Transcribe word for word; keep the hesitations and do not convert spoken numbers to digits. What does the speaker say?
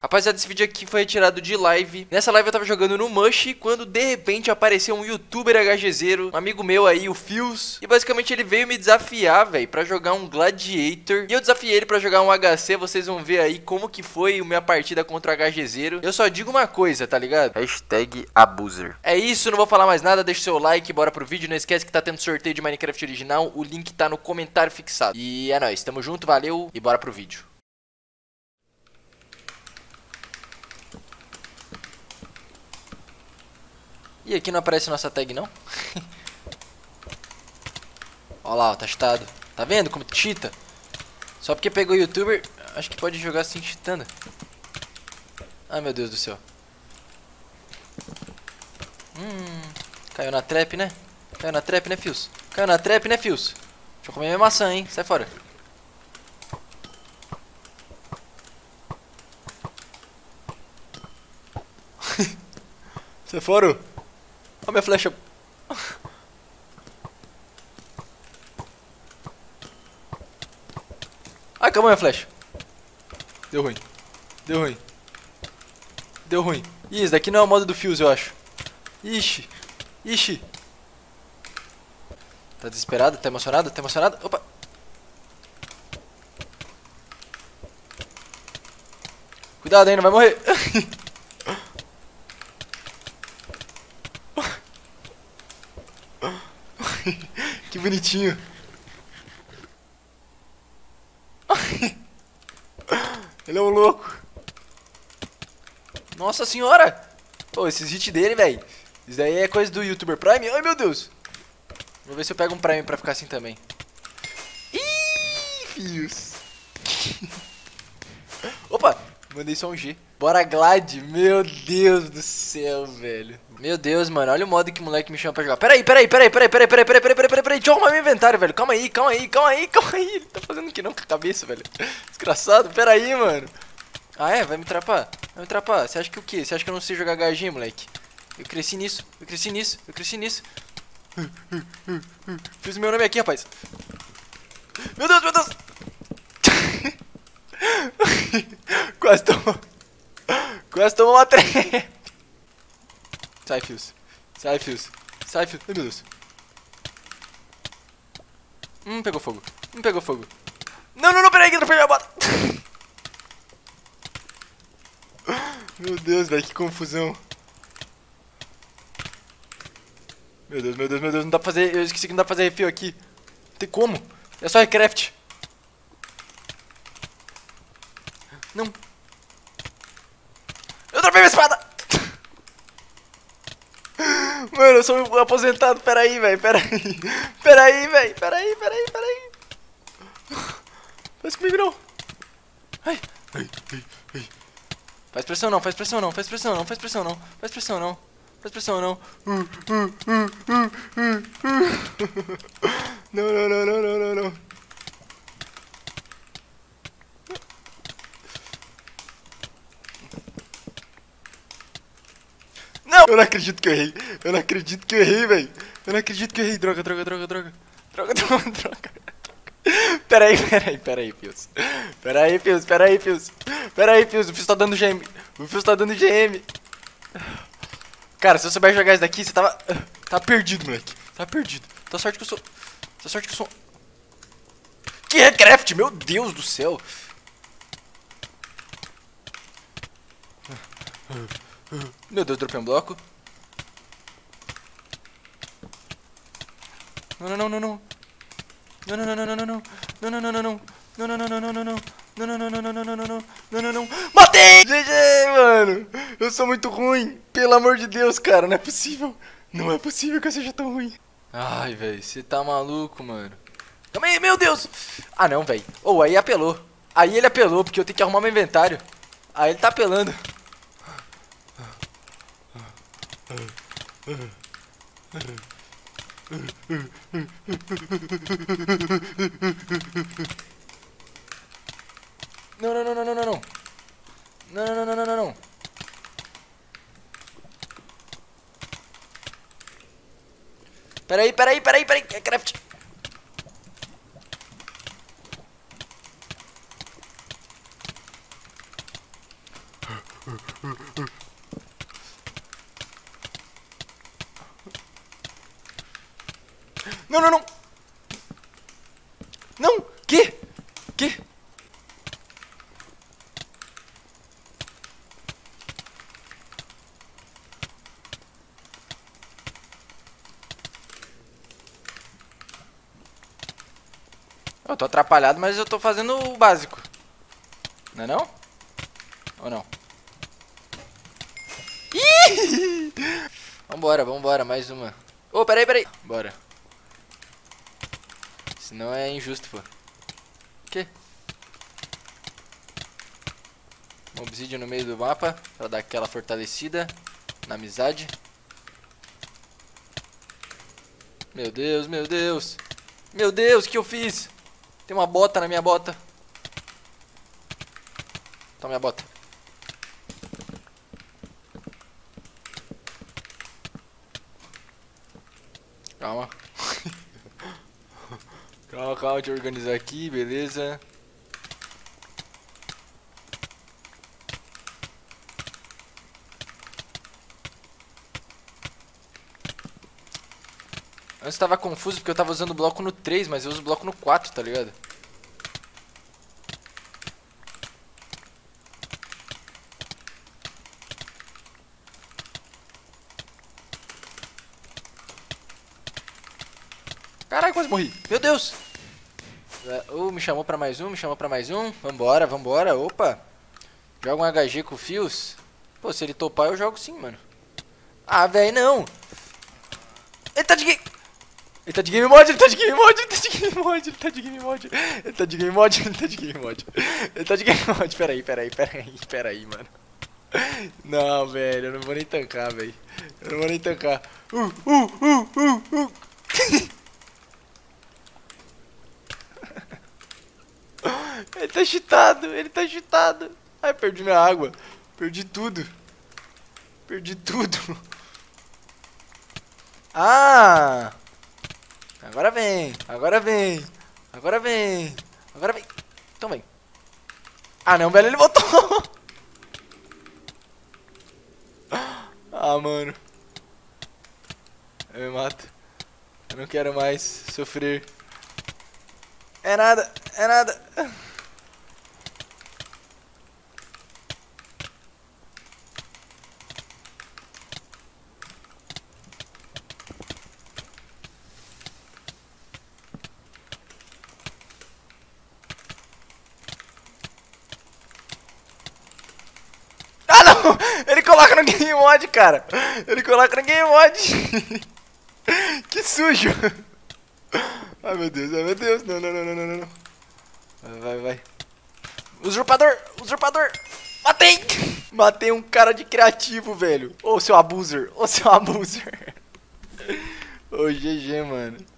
Rapaziada, esse vídeo aqui foi retirado de live. Nessa live eu tava jogando no Mush, quando de repente apareceu um youtuber HGZero, um amigo meu aí, o Fios. E basicamente ele veio me desafiar, velho, pra jogar um Gladiator. E eu desafiei ele pra jogar um H C, vocês vão ver aí como que foi a minha partida contra o HGZero. Eu só digo uma coisa, tá ligado? Hashtag abuser. É isso, não vou falar mais nada, deixa o seu like, bora pro vídeo. Não esquece que tá tendo sorteio de Minecraft original, o link tá no comentário fixado. E é nóis, tamo junto, valeu e bora pro vídeo. E aqui não aparece nossa tag não? Olha lá, ó, tá cheatado. Tá vendo como cheata? Só porque pegou o youtuber, acho que pode jogar assim cheatando. Ai meu Deus do céu. Hum, caiu na trap, né? Caiu na trap, né, Fios? Caiu na trap, né, Fios? Deixa eu comer minha maçã, hein? Sai fora. Sai fora. Olha minha flecha. Ai, calma minha flecha. Deu ruim. Deu ruim. Deu ruim. Ih, esse daqui não é o modo do Fios, eu acho. Ixi. Ixi. Tá desesperado? Tá emocionado? Tá emocionado? Opa. Cuidado aí, não vai morrer. Que bonitinho. Ele é um louco. Nossa senhora. Pô, esses hits dele, velho. Isso daí é coisa do YouTuber Prime. Ai, meu Deus. Vou ver se eu pego um Prime pra ficar assim também. Ih, fios. Opa, mandei só um G. Bora Glad. Meu Deus do céu, velho. Meu Deus, mano. Olha o modo que o moleque me chama pra jogar. Peraí, peraí, peraí, peraí, peraí, peraí, peraí, peraí, peraí, peraí, peraí. Deixa eu arrumar meu inventário, velho. Calma aí, calma aí, calma aí, calma aí. Ele tá fazendo que não com a cabeça, velho. Desgraçado. Peraí, mano. Ah, é? Vai me trapar? Vai me trapar. Você acha que o quê? Você acha que eu não sei jogar H G, moleque? Eu cresci nisso, eu cresci nisso, eu cresci nisso. Fiz o meu nome aqui, rapaz. Meu Deus, meu Deus. Quase tomou. Quase tomou uma trem. Sai, Fios. Sai, Fios. Sai, Fios. Ai, meu Deus. Hum, pegou fogo. Hum, pegou fogo. Não, não, não, peraí que eu perdi a bota. Meu Deus, velho, que confusão. Meu Deus, meu Deus, meu Deus, não dá pra fazer. Eu esqueci que não dá pra fazer refil aqui. Não tem como. É só recraft. Não. Eu dropei minha espada. Mano, eu sou um aposentado. Pera aí, velho. Pera aí. Pera aí, velho. Pera aí, pera aí, pera aí. Faz comigo não. Ai. Ai, ai, ai. Faz pressão não, faz pressão não, faz pressão não, faz pressão não, faz pressão não. Faz pressão não. Não, não, não, não, não, não, não. Não! Eu não acredito que eu errei. Eu não acredito que eu errei, velho. Eu não acredito que eu errei. Droga, droga, droga, droga. Droga, droga, droga. Pera aí, pera aí, pera aí, Fios. Pera aí, Fios, pera aí, Fios. Pera aí, Fios. O Fios tá dando G M. O Fios tá dando G M. Cara, se eu souber jogar isso daqui, você tava... Tá perdido, moleque. Tá perdido. Tá sorte que eu sou... Tá sorte que eu sou... Que recraft, meu Deus do céu. Meu Deus, dropei um bloco. Não, não, não, não, não. Não, não, não, não, não, não. Não, não, não, não, não. Não, não, não, não, não, não, não. Não, não, não, não, não, não, não, não, não, não, não, não. Matei! G G, mano! Eu sou muito ruim. Pelo amor de Deus, cara, não é possível. Não é possível que eu seja tão ruim. Ai, velho, você tá maluco, mano. Calma aí, meu Deus! Ah, não, velho. Ou oh, aí apelou. Aí ele apelou, porque eu tenho que arrumar meu inventário. Aí ele tá apelando. Não, não, não, não, não, não, não. Não, não, não, não, não, não. Peraí, peraí, peraí, peraí. É craft. Não, não, não. Não, que? Que? Eu tô atrapalhado, mas eu tô fazendo o básico. Não é não? Ou não? Ih! Vambora, vambora, mais uma. Ô, oh, peraí, peraí. Bora. Senão é injusto, pô. Que? Um obsidian no meio do mapa, pra dar aquela fortalecida na amizade. Meu Deus, meu Deus. Meu Deus, o que eu fiz? Tem uma bota na minha bota. Toma minha bota. Calma. Calma, calma, deixa eu organizar aqui, beleza. Antes tava confuso porque eu tava usando o bloco no três, mas eu uso o bloco no quatro, tá ligado? Caralho, quase morri. Meu Deus! Uh, me chamou pra mais um, me chamou pra mais um. Vambora, vambora, opa. Joga um H G com fios. Pô, se ele topar eu jogo sim, mano. Ah, velho, não. Ele tá de game... Ele tá de game mod, ele tá de game mod, ele tá de game mod, ele tá de game mod. Ele tá de game mod, ele tá de game mod. Ele tá de game mod, peraí, peraí, peraí, peraí, mano. Não, velho, eu não vou nem tancar, velho. Eu não vou nem tancar. Uh, uh, uh, uh, uh. Ele tá cheatado, ele tá cheatado. Ai, perdi minha água. Perdi tudo. Perdi tudo. Ah! Agora vem, agora vem. Agora vem. Agora vem. Então vem. Ah não, velho, ele voltou. Ah, mano. Eu me mato. Eu não quero mais sofrer. É nada, é nada. Ah não! Ele coloca no game mod, cara. Ele coloca no game mod. Que sujo. Ai meu Deus, ai meu Deus. Não, não, não, não, não, não. Vai, vai, vai. Usurpador, usurpador. Matei. Matei um cara de criativo, velho. Ô, seu abuser, ô, seu abuser. Ô, G G, mano.